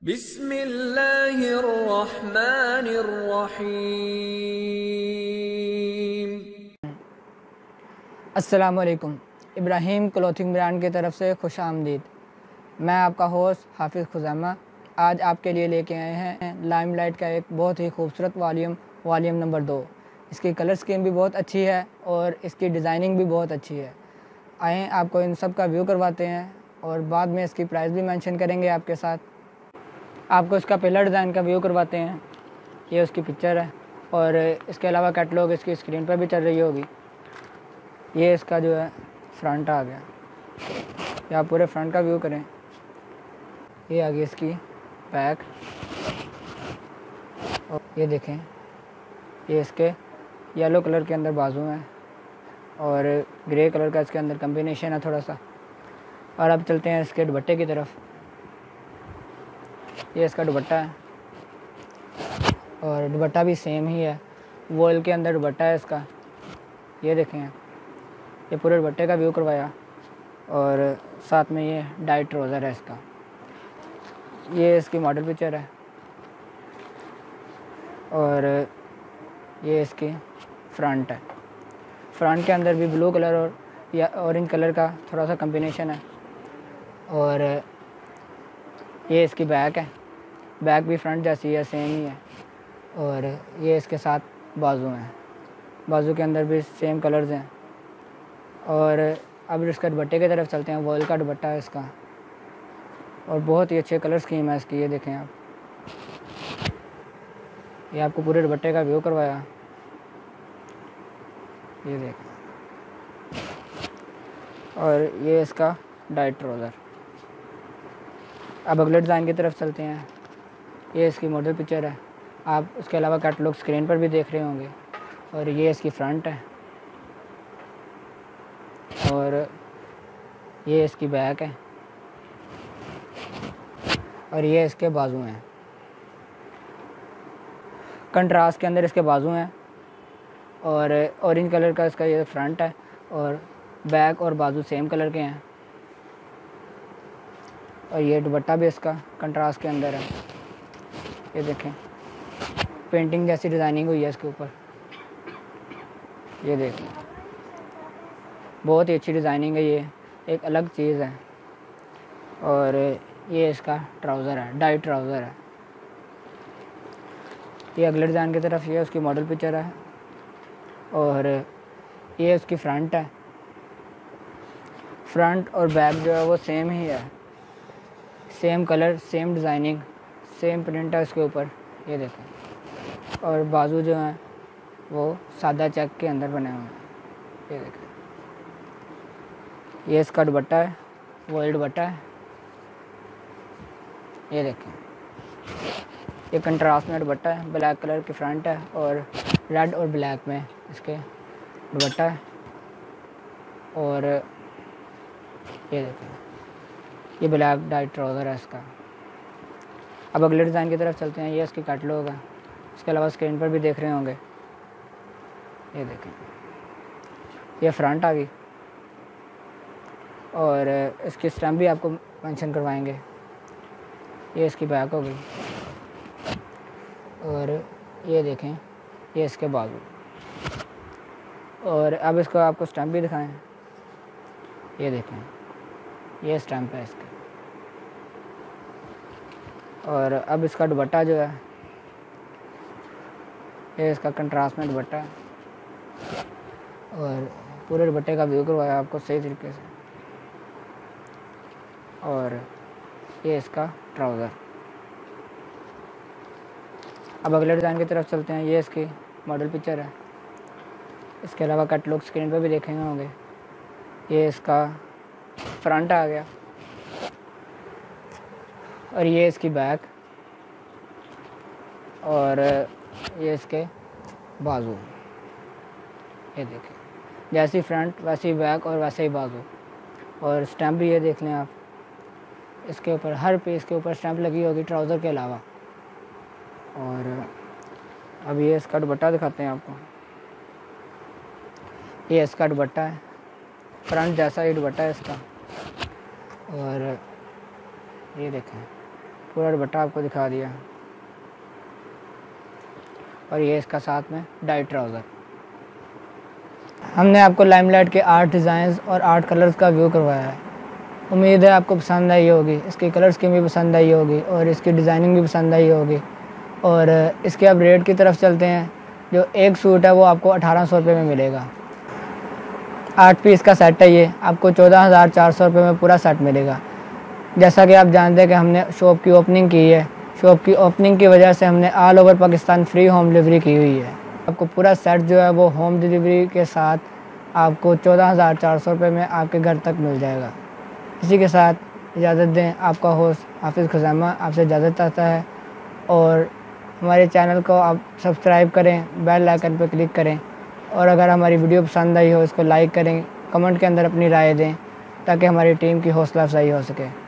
बिस्मिल्लाहिर्रहमानिर्रहीम। अस्सलाम वालेकुम। इब्राहिम क्लोथिंग ब्रांड की तरफ से खुश आमदीद। मैं आपका होस्ट हाफिज़ खुज़ैमा आज आपके लिए लेके आए हैं लाइमलाइट का एक बहुत ही खूबसूरत वॉल्यूम नंबर 2। इसकी कलर स्कीम भी बहुत अच्छी है और इसकी डिज़ाइनिंग भी बहुत अच्छी है। आएँ आपको इन सब का व्यू करवाते हैं और बाद में इसकी प्राइस भी मेंशन करेंगे आपके साथ। आपको इसका पहला डिज़ाइन का व्यू करवाते हैं। ये उसकी पिक्चर है और इसके अलावा कैटलॉग इसकी स्क्रीन पर भी चल रही होगी। ये इसका जो है फ्रंट आ गया। या आप पूरे फ्रंट का व्यू करें। ये आ गई इसकी बैक और ये देखें, ये इसके येलो कलर के अंदर बाजू हैं और ग्रे कलर का इसके अंदर कम्बिनेशन है थोड़ा सा। और अब चलते हैं इसके दुपट्टे की तरफ। ये इसका दुपट्टा है और दुपट्टा भी सेम ही है, वॉल के अंदर दुपट्टा है इसका। ये देखें, ये पूरे दुपट्टे का व्यू करवाया और साथ में ये डाइट ट्राउज़र है इसका। ये इसकी मॉडल पिक्चर है और ये इसकी फ्रंट है। फ्रंट के अंदर भी ब्लू कलर और या ऑरेंज कलर का थोड़ा सा कम्बिनेशन है। और ये इसकी बैक है, बैक भी फ्रंट जैसी है, सेम ही है। और ये इसके साथ बाजू हैं, बाजू के अंदर भी सेम कलर्स हैं। और अब इसका दुपट्टे की तरफ चलते हैं। वॉल का दुपट्टा है इसका और बहुत ही अच्छे कलर स्कीम है इसकी। ये देखें आप, ये आपको पूरे दुपट्टे का व्यू करवाया। ये देखें, और ये इसका डाइट ट्राउज़र। अब अगले डिज़ाइन की तरफ चलते हैं। ये इसकी मॉडल पिक्चर है, आप उसके अलावा कैटलॉग स्क्रीन पर भी देख रहे होंगे। और ये इसकी फ्रंट है और ये इसकी बैक है और ये इसके बाजू हैं। कंट्रास्ट के अंदर इसके बाजू हैं और ऑरेंज कलर का इसका ये फ्रंट है और बैक और बाजू सेम कलर के हैं। और ये दुपट्टा भी इसका कंट्रास्ट के अंदर है। ये देखें, पेंटिंग जैसी डिज़ाइनिंग हुई है इसके ऊपर। ये देखें, बहुत ही अच्छी डिज़ाइनिंग है, ये एक अलग चीज़ है। और ये इसका ट्राउज़र है, डाइट ट्राउज़र है। ये अगले डिज़ाइन की तरफ, ये उसकी मॉडल पिक्चर है और ये उसकी फ्रंट है। फ्रंट और बैक जो है वो सेम ही है, same colour, same designing, same print है उसके ऊपर। ये देखें, और बाजू जो हैं वो सादा चेक के अंदर बने हुए हैं। ये देखें, ये इसका दुपट्टा है, वॉल दुपट्टा है। ये देखें, ये कंट्रास्ट में दुपट्टा है, ब्लैक कलर की फ्रंट है और रेड और ब्लैक में इसके दुपट्टा है। और ये देखें, ये ब्लैक डाइट ट्राउज़र है इसका। अब अगले डिज़ाइन की तरफ चलते हैं। ये इसकी कैटलॉग है, इसके अलावा स्क्रीन पर भी देख रहे होंगे। ये देखें, ये फ्रंट आ गई और इसकी स्टैम्प भी आपको मेंशन करवाएंगे। ये इसकी बैक हो गई और ये देखें, ये इसके बाजू। और अब इसको आपको स्टैम्प भी दिखाएं। ये देखें, ये स्टैम्प है इसका। और अब इसका दुपट्टा जो है, ये इसका कंट्रास्ट में दुपट्टा है और पूरे दुपट्टे का व्यू करवाया आपको सही तरीके से। और ये इसका ट्राउज़र। अब अगले डिज़ाइन की तरफ चलते हैं। ये इसकी मॉडल पिक्चर है, इसके अलावा कैटलॉग स्क्रीन पर भी देखेंगे होंगे। ये इसका फ्रंट आ गया और ये इसकी बैक और ये इसके बाजू। ये देखें, जैसी फ्रंट वैसी बैक और वैसे ही बाजू। और स्टैम्प भी ये देख लें आप, इसके ऊपर हर पीस के ऊपर स्टैम्प लगी होगी ट्राउज़र के अलावा। और अब ये इसका दुपट्टा दिखाते हैं आपको। ये इसका दुपट्टा है, फ्रंट जैसा ही दुपट्टा है इसका। और ये देखें, पूरा दुपट्टा आपको दिखा दिया। और ये इसका साथ में डाई ट्राउज़र। हमने आपको लाइमलाइट के 8 डिज़ाइंस और 8 कलर्स का व्यू करवाया है। उम्मीद है आपको पसंद आई होगी, इसकी कलर स्कीम भी पसंद आई होगी और इसकी डिज़ाइनिंग भी पसंद आई होगी। और इसके अब रेट की तरफ चलते हैं। जो एक सूट है वो आपको 1800 रुपये में मिलेगा। 8 पीस का सेट है ये, आपको 14,400 रुपये में पूरा सेट मिलेगा। जैसा कि आप जानते हैं कि हमने शॉप की ओपनिंग की है, शॉप की ओपनिंग की वजह से हमने all over Pakistan free home delivery की हुई है। आपको पूरा सेट जो है वो होम डिलीवरी के साथ आपको 14,400 रुपये में आपके घर तक मिल जाएगा। इसी के साथ इजाज़त दें, आपका होस्ट हाफिज़ खुज़ैमा आपसे इजाज़त चाहता है। और हमारे चैनल को आप सब्सक्राइब करें, बेल आइकन पर क्लिक करें और अगर हमारी वीडियो पसंद आई हो इसको लाइक करें, कमेंट के अंदर अपनी राय दें ताकि हमारी टीम की हौसला अफजाई हो सके।